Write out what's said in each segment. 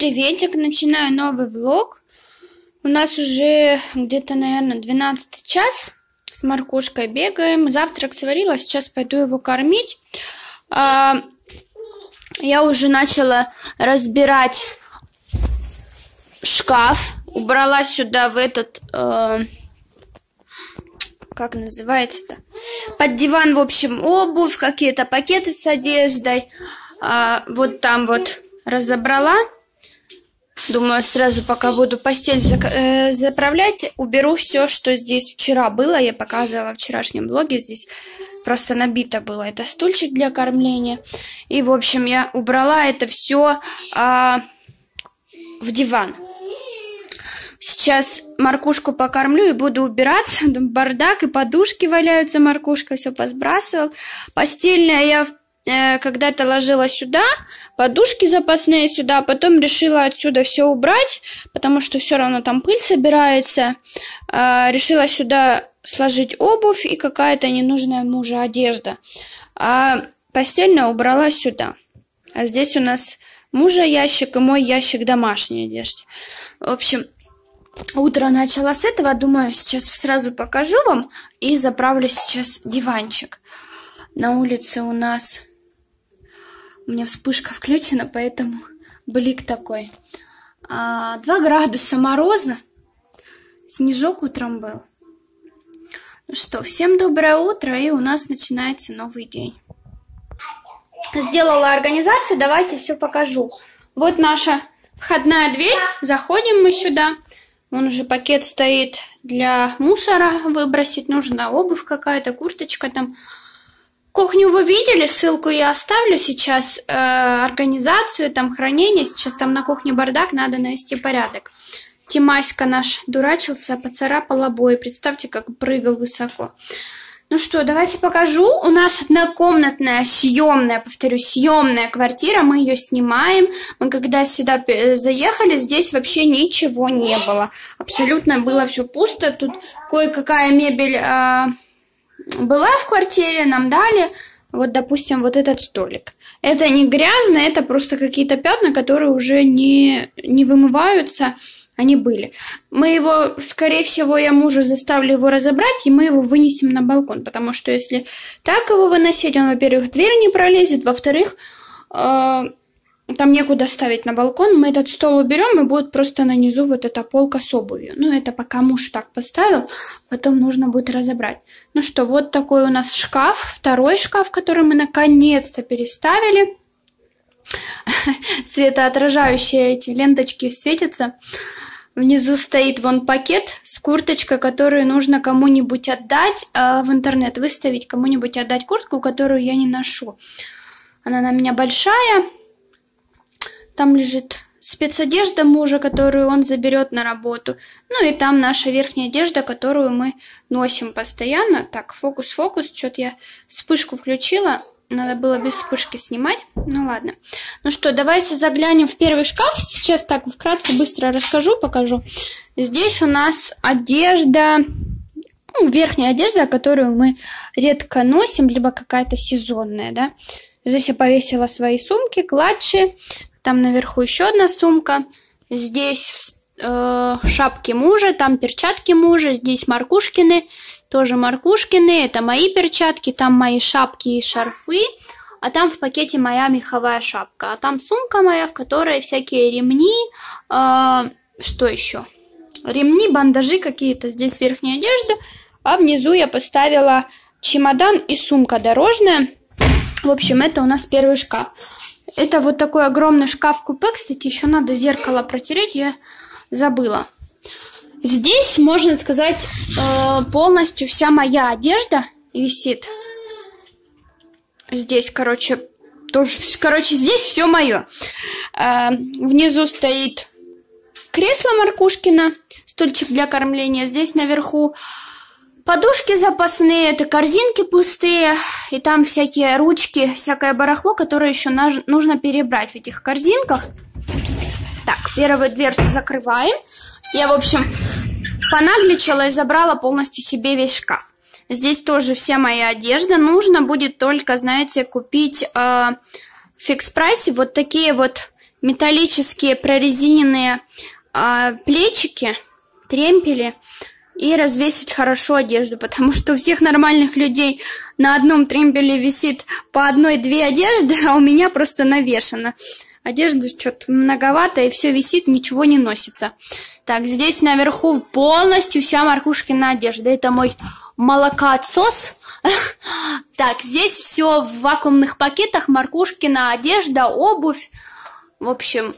приветик, начинаю новый влог. У нас уже где-то, наверное, 12 час. С Маркушкой бегаем. Завтрак сварила, сейчас пойду его кормить. Я уже начала разбирать шкаф. Убрала сюда в этот... как называется-то? Под диван, в общем, обувь, какие-то пакеты с одеждой. Вот там вот разобрала. Думаю, сразу, пока буду постель заправлять, уберу все, что здесь вчера было. Я показывала в вчерашнем влоге. Здесь просто набито было. Это стульчик для кормления. И, в общем, я убрала это все в диван. Сейчас Маркушку покормлю и буду убираться. Бардак и подушки валяются. Маркушка все посбрасывал. Постельное я когда-то ложила сюда, подушки запасные сюда, а потом решила отсюда все убрать, потому что все равно там пыль собирается. Решила сюда сложить обувь и какая-то ненужная мужу одежда. А постельное убрала сюда. А здесь у нас мужа ящик и мой ящик домашней одежды. В общем, утро начала с этого. Думаю, сейчас сразу покажу вам и заправлю сейчас диванчик. На улице у нас... У меня вспышка включена, поэтому блик такой. 2 градуса мороза. Снежок утром был. Ну что, всем доброе утро, и у нас начинается новый день. Сделала организацию, давайте все покажу. Вот наша входная дверь. Заходим мы сюда. Вон уже пакет стоит для мусора выбросить. Нужна обувь какая-то, курточка там. Кухню вы видели, ссылку я оставлю сейчас, организацию, там хранение, сейчас там на кухне бардак, надо навести порядок. Тимаська наш дурачился, поцарапал обои, представьте, как прыгал высоко. Ну что, давайте покажу, у нас однокомнатная, съемная, повторюсь, съемная квартира, мы ее снимаем, мы когда сюда заехали, здесь вообще ничего не было, абсолютно было все пусто, тут кое-какая мебель... была в квартире, нам дали, вот, допустим, вот этот столик. Это не грязно, это просто какие-то пятна, которые уже не вымываются, они были. Мы его, скорее всего, я мужа заставлю его разобрать, и мы его вынесем на балкон, потому что если так его выносить, он, во-первых, в дверь не пролезет, во-вторых, там некуда ставить на балкон, мы этот стол уберем, и будет просто на низу вот эта полка с обувью. Ну, это пока муж так поставил, потом нужно будет разобрать. Ну что, вот такой у нас шкаф, второй шкаф, который мы наконец-то переставили. Светоотражающие эти ленточки светятся. Внизу стоит вон пакет с курточкой, которую нужно кому-нибудь отдать, в интернет выставить, кому-нибудь отдать куртку, которую я не ношу. Она на меня большая. Там лежит спецодежда мужа, которую он заберет на работу. Ну и там наша верхняя одежда, которую мы носим постоянно. Так, фокус. Что-то я вспышку включила. Надо было без вспышки снимать. Ну ладно. Ну что, давайте заглянем в первый шкаф. Сейчас так вкратце быстро расскажу, покажу. Здесь у нас одежда... Ну, верхняя одежда, которую мы редко носим, либо какая-то сезонная, да. Здесь я повесила свои сумки, клатчи. Там наверху еще одна сумка. Здесь шапки мужа, там перчатки мужа. Здесь Маркушкины, тоже Маркушкины. Это мои перчатки, там мои шапки и шарфы. А там в пакете моя меховая шапка. А там сумка моя, в которой всякие ремни. Что еще? Ремни, бандажи какие-то. Здесь верхняя одежда. А внизу я поставила чемодан и сумка дорожная. В общем, это у нас первый шкаф. Это вот такой огромный шкаф-купе. Кстати, еще надо зеркало протереть, я забыла. Здесь, можно сказать, полностью вся моя одежда висит. Здесь, короче, тоже, здесь все мое. Внизу стоит кресло Маркушкина, стульчик для кормления. Здесь наверху подушки запасные, это корзинки пустые, и там всякие ручки, всякое барахло, которое еще нужно перебрать в этих корзинках. Так, первую дверцу закрываем. Я, в общем, понагличала и забрала полностью себе весь шкаф. Здесь тоже вся моя одежда. Нужно будет только, знаете, купить в фикс-прайсе вот такие вот металлические прорезиненные плечики, тремпели, и развесить хорошо одежду, потому что у всех нормальных людей на одном тремпеле висит по одной-две одежды, а у меня просто навешано. Одежды что-то многовато, и все висит, ничего не носится. Так, здесь наверху полностью вся Маркушкина одежда. Это мой молокоотсос. Так, здесь все в вакуумных пакетах. Маркушкина одежда, обувь. В общем,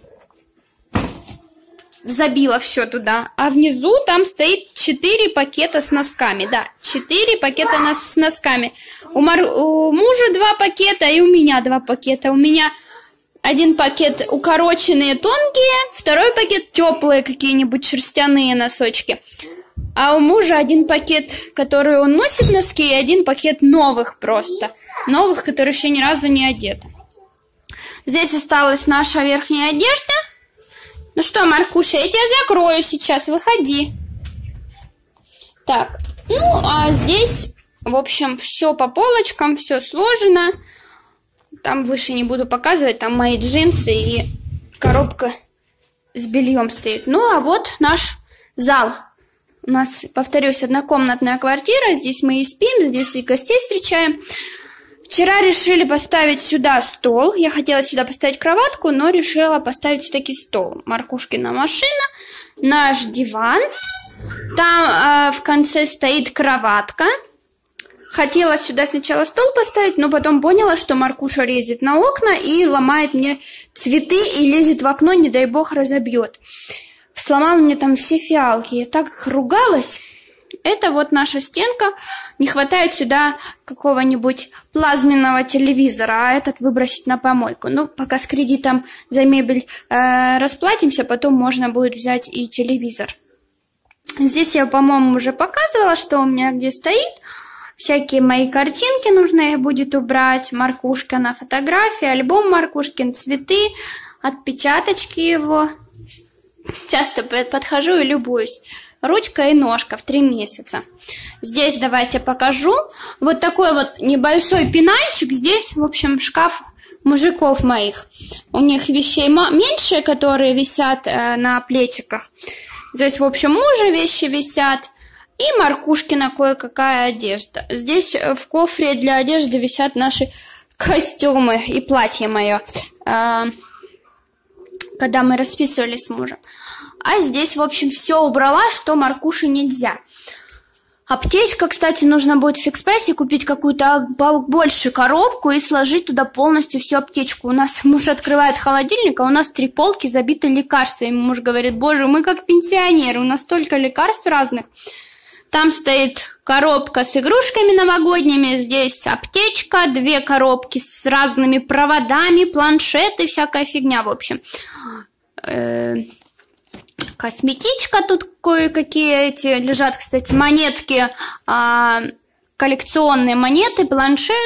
забила все туда. А внизу там стоит 4 пакета с носками. Да, 4 пакета с носками. У мужа 2 пакета, и у меня 2 пакета. У меня один пакет укороченные, тонкие, второй пакет теплые какие-нибудь шерстяные носочки. А у мужа один пакет, который он носит носки, и один пакет новых просто. Новых, которые еще ни разу не одеты. Здесь осталась наша верхняя одежда. Ну что, Маркуша, я тебя закрою сейчас, выходи. Так, ну а здесь, в общем, все по полочкам, все сложено. Там выше не буду показывать, там мои джинсы и коробка с бельем стоит. Ну, а вот наш зал. У нас, повторюсь, однокомнатная квартира. Здесь мы и спим, здесь и гостей встречаем. Вчера решили поставить сюда стол. Я хотела сюда поставить кроватку, но решила поставить все-таки стол. Маркушкина машина, наш диван. Там в конце стоит кроватка. Хотела сюда сначала стол поставить, но потом поняла, что Маркуша лезет на окна и ломает мне цветы и лезет в окно, не дай бог разобьет. Сломал мне там все фиалки. Я так ругалась. Это вот наша стенка. Не хватает сюда какого-нибудь плазменного телевизора, а этот выбросить на помойку. Ну, пока с кредитом за мебель расплатимся, потом можно будет взять и телевизор. Здесь я, по-моему, уже показывала, что у меня где стоит. Всякие мои картинки нужно будет убрать. Маркушкина фотографии, альбом Маркушкин, цветы, отпечаточки его. Часто подхожу и любуюсь. Ручка и ножка в 3 месяца. Здесь давайте покажу. Вот такой вот небольшой пенальчик. Здесь, в общем, шкаф мужиков моих. У них вещей меньше, которые висят на плечиках. Здесь, в общем, мужа вещи висят. И Маркушкина кое-какая одежда. Здесь в кофре для одежды висят наши костюмы и платье мое, когда мы расписывались с мужем. А здесь, в общем, все убрала, что Маркуше нельзя. Аптечка, кстати, нужно будет в Фикс-прайсе купить какую-то побольше коробку и сложить туда полностью всю аптечку. У нас муж открывает холодильник, а у нас 3 полки забиты лекарствами. Муж говорит: боже, мы как пенсионеры, у нас столько лекарств разных. Там стоит коробка с игрушками новогодними, здесь аптечка, 2 коробки с разными проводами, планшеты, всякая фигня, в общем. Косметичка, тут кое-какие эти лежат, кстати, монетки, коллекционные монеты, планшет,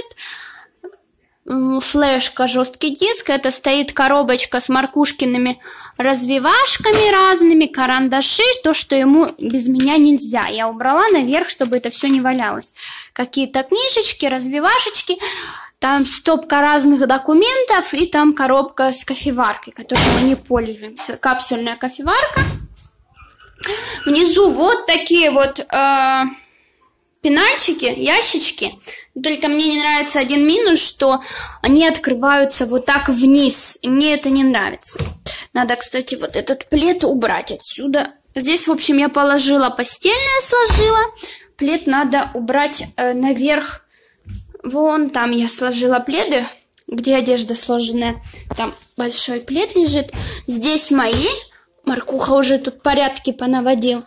флешка, жесткий диск. Это стоит коробочка с Маркушкиными развивашками разными, карандаши, то, что ему без меня нельзя. Я убрала наверх, чтобы это все не валялось. Какие-то книжечки, развивашечки, там стопка разных документов и там коробка с кофеваркой, которой мы не пользуемся. Капсульная кофеварка. Внизу вот такие вот пенальчики, ящички. Только мне не нравится один минус, что они открываются вот так вниз. И мне это не нравится. Надо, кстати, вот этот плед убрать отсюда. Здесь, в общем, я положила постельное, сложила. Плед надо убрать наверх. Вон там я сложила пледы, где одежда сложенная. Там большой плед лежит. Здесь мои. Маркуха уже тут порядки понаводил.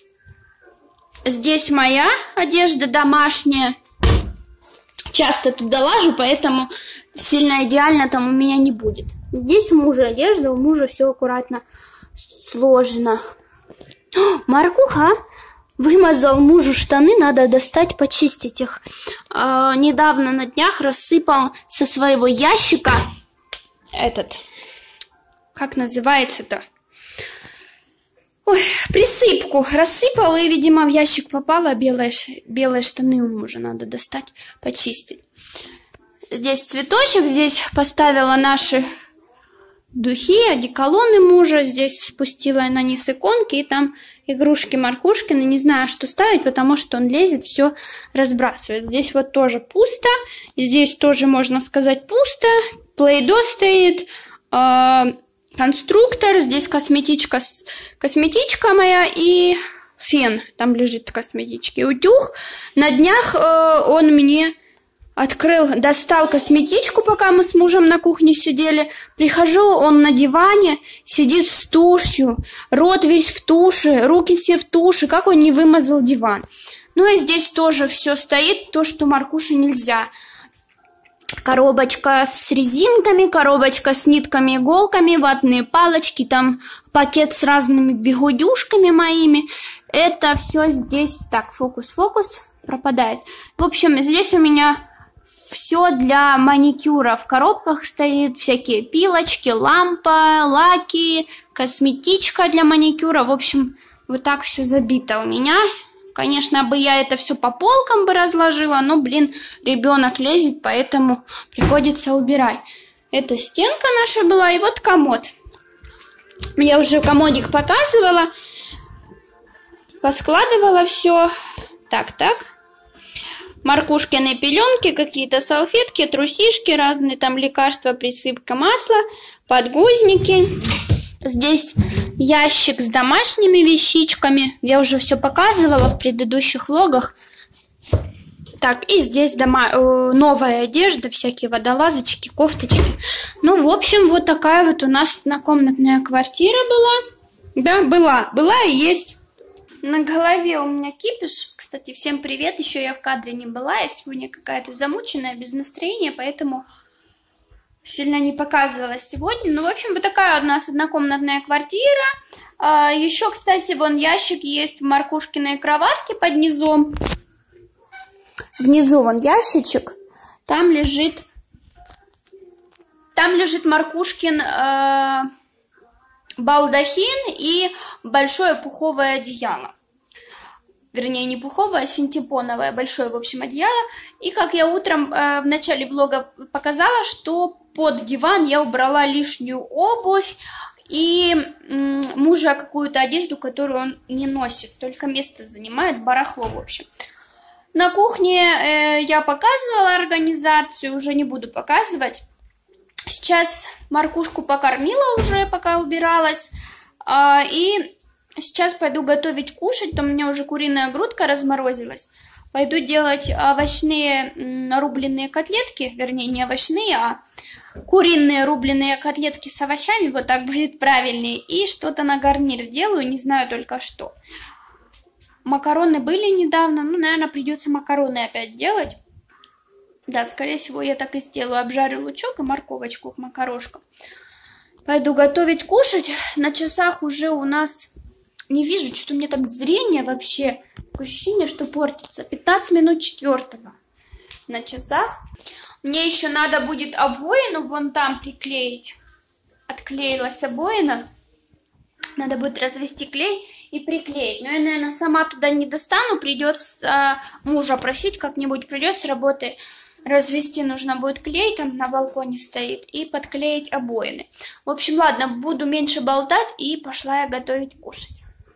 Здесь моя одежда домашняя. Часто туда лажу, поэтому сильно идеально там у меня не будет. Здесь у мужа одежда, у мужа все аккуратно сложено. Маркуха вымазал мужу штаны, надо достать, почистить их. Недавно на днях рассыпал со своего ящика этот, как называется-то? Ой, присыпку рассыпал, и, видимо, в ящик попало. Белые штаны у мужа надо достать, почистить. Здесь цветочек, здесь поставила наши духи, одеколоны мужа. Здесь спустила на низ иконки, и там игрушки Маркушкины. Не знаю, что ставить, потому что он лезет, все разбрасывает. Здесь вот тоже пусто. Здесь тоже, можно сказать, пусто. Плей-Доh стоит. Конструктор. Здесь косметичка моя и фен. Там лежит косметички. Утюг. На днях он мне... достал косметичку, пока мы с мужем на кухне сидели. Прихожу, он на диване, сидит с тушью, рот весь в туши, руки все в туши, как он не вымазал диван. Ну и здесь тоже все стоит, то, что Маркуше нельзя. Коробочка с резинками, коробочка с нитками, иголками, ватные палочки, там пакет с разными бигудюшками моими. Это все здесь, так, фокус, пропадает. В общем, здесь у меня... все для маникюра. В коробках стоит всякие пилочки, лампа, лаки, косметичка для маникюра. В общем, вот так все забито у меня. Конечно, бы я это все по полкам бы разложила, но, блин, ребенок лезет, поэтому приходится убирать. Это стенка наша была, и вот комод. Я уже комодик показывала, поскладывала все. Так. Маркушкины пеленки, какие-то салфетки, трусишки, разные там лекарства, присыпка масла, подгузники. Здесь ящик с домашними вещичками. Я уже все показывала в предыдущих влогах. Так, и здесь новая одежда, всякие водолазочки, кофточки. Ну, в общем, вот такая вот у нас однокомнатная квартира была. Да, была и есть. На голове у меня кипиш. Кстати, всем привет. Еще я в кадре не была. Я сегодня какая-то замученная, без настроения, поэтому сильно не показывалась сегодня. Ну, в общем, вот такая у нас однокомнатная квартира. Еще, кстати, вон ящик есть в Маркушкиной кроватке под низом. Внизу вон ящичек. Там лежит Маркушкин балдахин и большое пуховое одеяло. Вернее, не пуховое, а синтепоновое, большое, в общем, одеяло. И как я утром в начале влога показала, что под диван я убрала лишнюю обувь и мужа какую-то одежду, которую он не носит, только место занимает, барахло, в общем. На кухне я показывала организацию, уже не буду показывать. Сейчас Маркушку покормила уже, пока убиралась. И сейчас пойду готовить кушать. Там у меня уже куриная грудка разморозилась. Пойду делать овощные рубленые котлетки. Вернее, не овощные, а куриные рубленые котлетки с овощами. Вот так будет правильнее. И что-то на гарнир сделаю, не знаю только что. Макароны были недавно. Ну, наверное, придется макароны опять делать. Да, скорее всего, я так и сделаю. Обжарю лучок и морковочку к макарошкам. Пойду готовить кушать. На часах уже у нас... Не вижу, что у меня так зрение вообще. Такое ощущение, что портится. 15 минут 4-го на часах. Мне еще надо будет обоину вон там приклеить. Отклеилась обоина. Надо будет развести клей и приклеить. Но я, наверное, сама туда не достану. Придется мужа просить как-нибудь. Придется работы развести. Нужно будет клей, там на балконе стоит. И подклеить обоины. В общем, ладно, буду меньше болтать. И пошла я готовить кушать.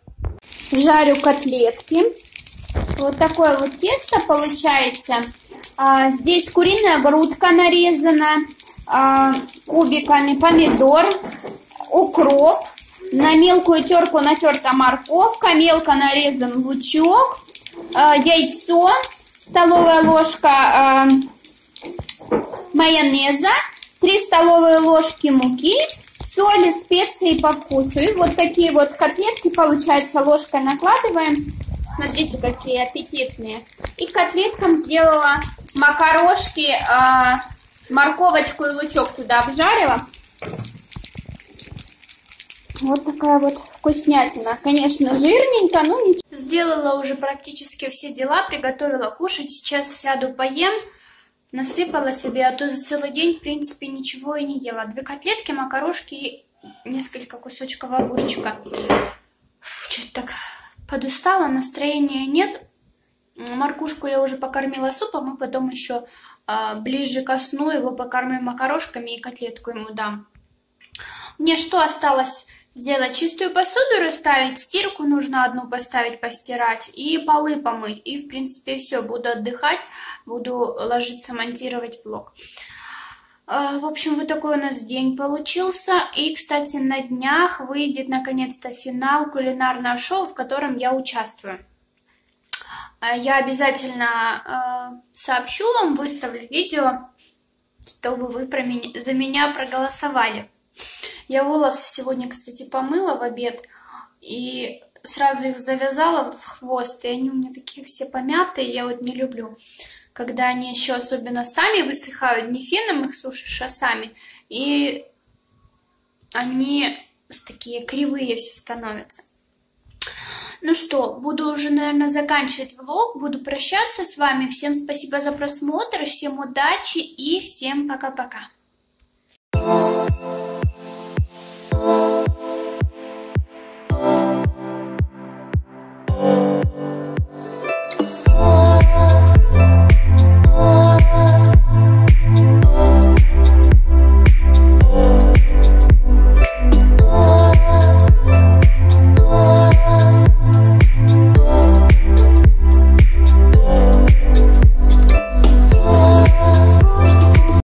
Жарю котлетки. Вот такое вот тесто получается. Здесь куриная грудка нарезана. Кубиками помидор, укроп. На мелкую терку натерта морковка. Мелко нарезан лучок. Яйцо. Столовая ложка майонеза. 3 столовые ложки муки. Соли, специи по вкусу. И вот такие вот котлетки, получается, ложкой накладываем. Смотрите, какие аппетитные. И котлеткам сделала макарошки, морковочку и лучок туда обжарила. Вот такая вот вкуснятина. Конечно, жирненько, но ничего. Сделала уже практически все дела, приготовила кушать. Сейчас сяду поем. Насыпала себе, а то за целый день, в принципе, ничего и не ела. 2 котлетки, макарошки и несколько кусочков огурчика. Что-то так подустала, настроения нет. Маркушку я уже покормила супом, и потом еще ближе ко сну его покормлю макарошками и котлетку ему дам. Мне что осталось сделать? Чистую посуду расставить, стирку нужно одну поставить, постирать и полы помыть. И, в принципе, все. Буду отдыхать, буду ложиться монтировать влог. В общем, вот такой у нас день получился. И, кстати, на днях выйдет наконец-то финал кулинарного шоу, в котором я участвую. Я обязательно сообщу вам, выставлю видео, чтобы вы за меня проголосовали. Я волосы сегодня, кстати, помыла в обед и сразу их завязала в хвост, и они у меня такие все помятые, я вот не люблю. Когда они еще особенно сами высыхают, не феном их сушишь, а сами, и они такие кривые все становятся. Ну что, буду уже, наверное, заканчивать влог, буду прощаться с вами. Всем спасибо за просмотр, всем удачи и всем пока-пока.